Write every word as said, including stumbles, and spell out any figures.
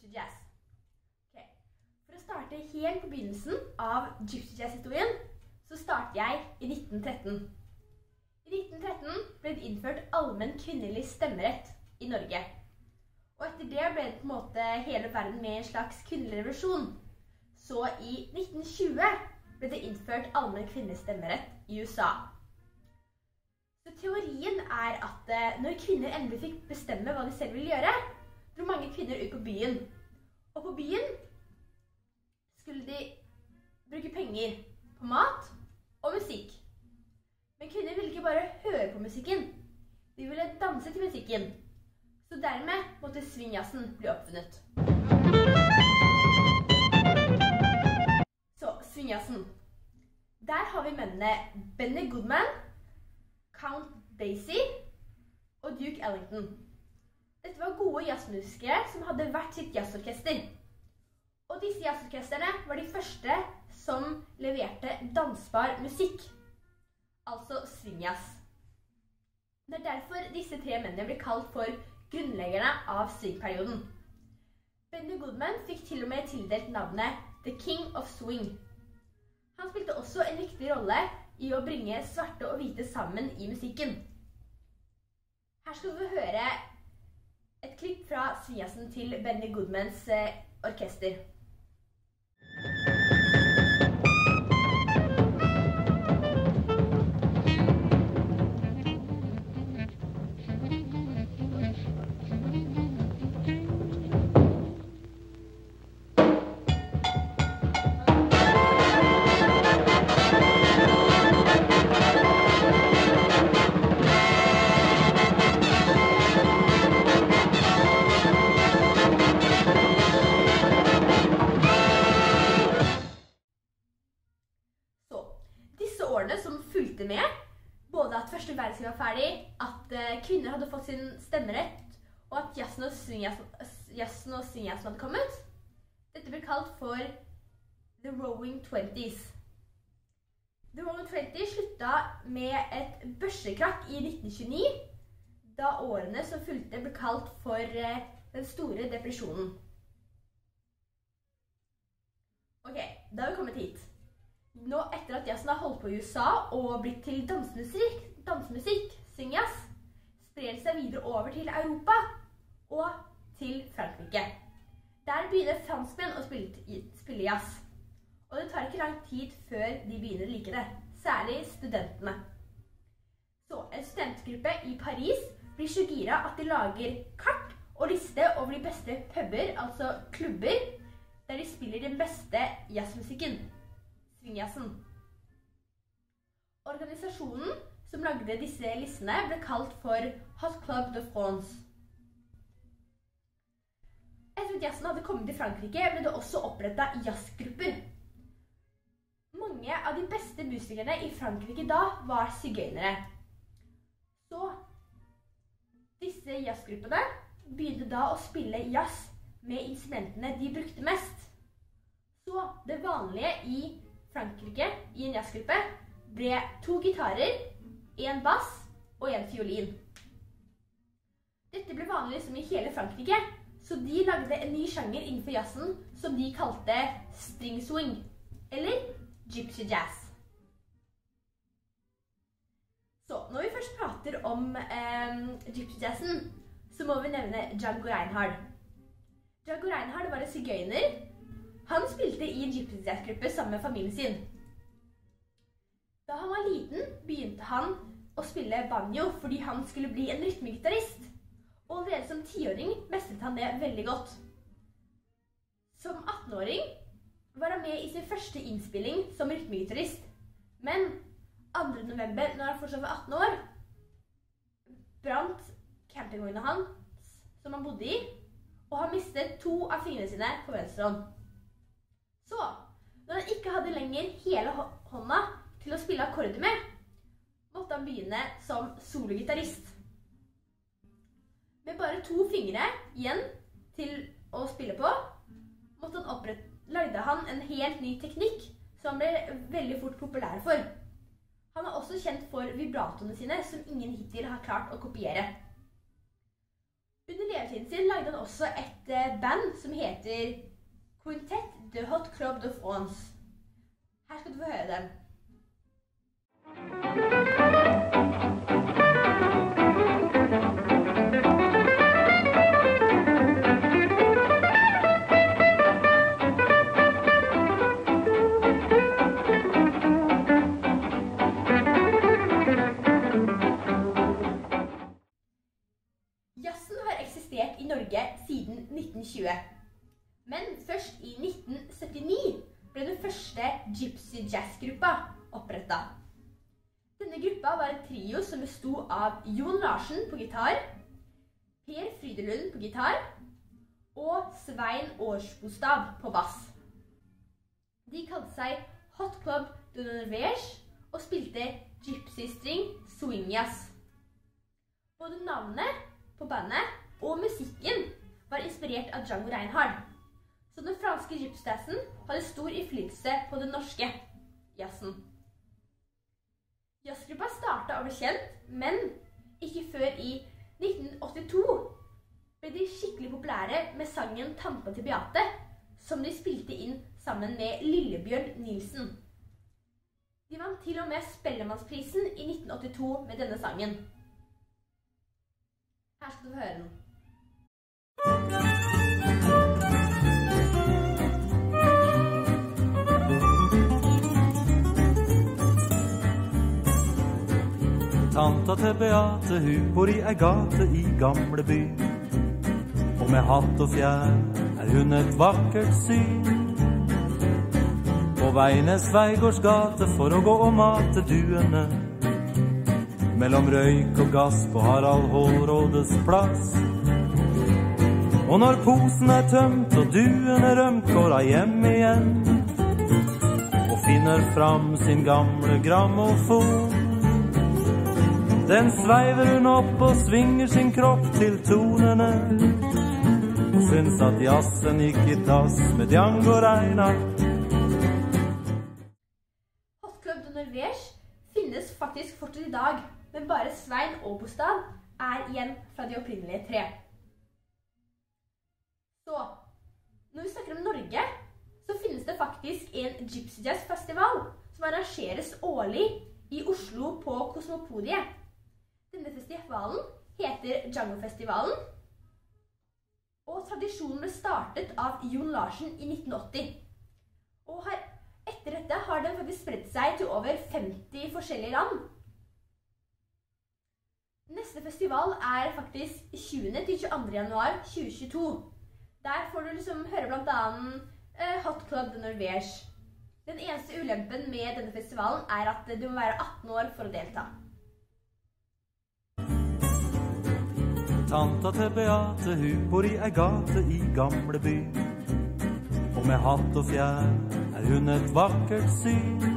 Gypsy Jazz. Okay. For å starte helt på begynnelsen av Gypsy Jazz-historien, så starter jeg i nitten tretten. I nitten tretten ble det innført allmenn kvinnelig stemmerett i Norge. Og etter det ble det på en måte hele verden med en slags kvinnelig revolusjon. Så i nitten tjue ble det innført allmenn kvinnelig stemmerett i U S A. Så teorien er at når kvinner endelig fikk bestemme hva de selv ville gjøre, dro mange kvinner ut på byen. Og på byen skulle de bruke penger på mat og musikk. Men kvinner ville ikke bare høre på musikken, de ville danse til musikken. Så dermed måtte swingjazzen bli oppfunnet. Så, swingjazzen. Der har vi mennene Benny Goodman, Count Basie og Duke Ellington. Dette var gode jazzmusikere som hadde hvert sitt jazzorkester. Og disse jazzorkesterne var de første som leverte dansbar musikk, altså swingjazz. Det er derfor disse tre mennene blir kalt for grunnleggerne av swingperioden. Benny Goodman fikk til og med tildelt navnet The King of Swing. Han spilte også en viktig rolle i å bringe svarte og hvite sammen i musikken. Her skal vi høre et klipp fra swingjazzen til Benny Goodmans orkester. Som fulgte med, både at første verdenskrig var ferdig, at kvinner hadde fått sin stemmerett, og at jazzen og swingjazzen hadde kommet. Dette ble kalt for The Roaring Twenties. The Roaring Twenties slutta med et børsekrakk i nitten tjueni, da årene som fulgte ble kalt for den store depresjonen. Ok, da har vi kommet hit. Nå etter at jazzen har holdt på i U S A og blitt til dansemusikk, dansemusikk, swingjazz, sprer det seg videre over til Europa og til Frankrike. Der begynner franskmenn å spille, spille jazz. Og det tar ikke lang tid før de begynner å like det, særlig studentene. Så en studentgruppe i Paris blir så gira at de lager kart og liste over de beste puber, altså klubber, der de spiller den beste jazzmusikken. Swingjazzen. Organisasjonen som lagde disse listene ble kalt for Hot Club de France. Etter at jazzen hadde kommet til Frankrike, ble det også opprettet jazzgrupper. Mange av de beste musikerne i Frankrike da var sigøynere. Så disse jazzgruppene begynte da å spille jazz med instrumentene de brukte mest. Så det vanlige i Frankrike i en jazzgruppe ble to gitarer, en bass og en fiolin. Dette ble vanlig liksom i hele Frankrike, så de lagde en ny sjanger innenfor jazzen som de kalte string swing, eller gypsy jazz. Så når vi først prater om eh, gypsy jazzen, så må vi nevne Django Reinhardt. Django Reinhardt var en sigøyner. Han spilte i en gypsy jazz-gruppe sammen med familien sin. Da han var liten, begynte han å spille banjo fordi han skulle bli en rytmegitarist. Og allerede som tiåring mestret han det veldig godt. Som attenåring var han med i sin første innspilling som rytmegitarist. Men andre november, når han fortsatt var atten år, brant campingvogna hans som han bodde i, og han mistet to av fingrene sine på venstre hånd. Så, når han ikke hadde lenger hele hånda til å spille akkorder med, måtte han begynne som sologitarist. Med bare to fingre igjen til å spille på, måtte han opprette, lagde han en helt ny teknikk som han ble veldig fort populær for. Han er også kjent for vibratoene sine, som ingen hittil har klart å kopiere. Under levetiden sin lagde han også et band som heter Quintet de Hot Club de France. Her skal du få høre dem. Jazzen har eksistert i Norge siden nitten tjue, men først i nitten syttini ble den første Gypsy Jazz-gruppa opprettet. Denne gruppa var en trio som bestod av Jon Larsen på gitar, Per Frydelund på gitar og Svein Årsbostad på bass. De kalte seg Hot Club de Norvège og spilte Gypsy String Swing Jazz. Både navnet på bandet og musikken var inspirert av Django Reinhardt, så den franske gypsy-jazzen hadde stor innflytelse på den norske jazzen. Jazzgruppa startet å bli kjent, men ikke før i nitten åttito ble de skikkelig populære med sangen Tanta til Beate, som de spilte inn sammen med Lillebjørn Nilsen. De vant til og med Spellemannsprisen i nitten åttito med denne sangen. Her skal du høre den. Tanta til Beate, hun bor i ei gate i gamle by. Og med hatt og fjær er hun et vakkert syn. På Veines Veigårds gate for å gå og mate duene. Mellom røyk og gass på Harald Hårrådes plass. Og når posen er tømt og duen er rømt, går hun hjem igjen og finner fram sin gamle grammofon. Den sveiver hun opp og svinger sin kropp til tonene, og syns at jazzen gikk i tass med Django Reinhardt. Hot Club de Norvège finnes faktisk fortsatt i dag, men bare Svein Årbostad er igjen fra de opprinnelige tre. Så, når vi snakker om Norge, så finnes det faktisk en Gypsy Jazz Festival som arrangeres årlig i Oslo på Kosmopodiet. Denne festivalen heter Django-festivalen, og tradisjonen ble startet av Jon Larsen i nitten åtti. Og her, etter dette har den faktisk spredt seg til over femti forskjellige land. Neste festival er faktisk tjuende til tjueandre januar tjue tjueto. Der får du liksom høre blant annet uh, Hot Club de Norvège. Den eneste ulempen med denne festivalen er at du må være atten år for å delta. Tanta til Beate, hun bor i ei gate i gamle by. Og med hatt og fjær er hun et vakkert syn.